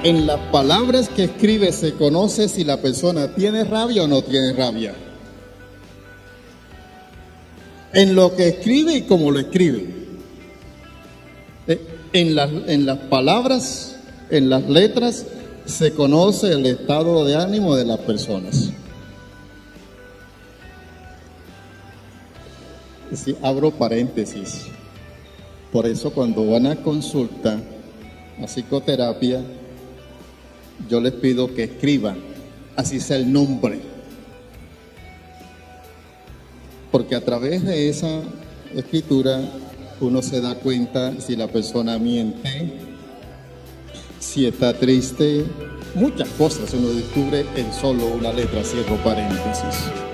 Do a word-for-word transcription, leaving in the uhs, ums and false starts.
En las palabras que escribe se conoce si la persona tiene rabia o no tiene rabia. En lo que escribe y cómo lo escribe. En las, en las palabras, en las letras, se conoce el estado de ánimo de las personas. Si abro paréntesis. Por eso cuando van a consulta a psicoterapia, yo les pido que escriban, así sea el nombre. Porque a través de esa escritura uno se da cuenta si la persona miente, si está triste, muchas cosas uno descubre en solo una letra, cierro paréntesis.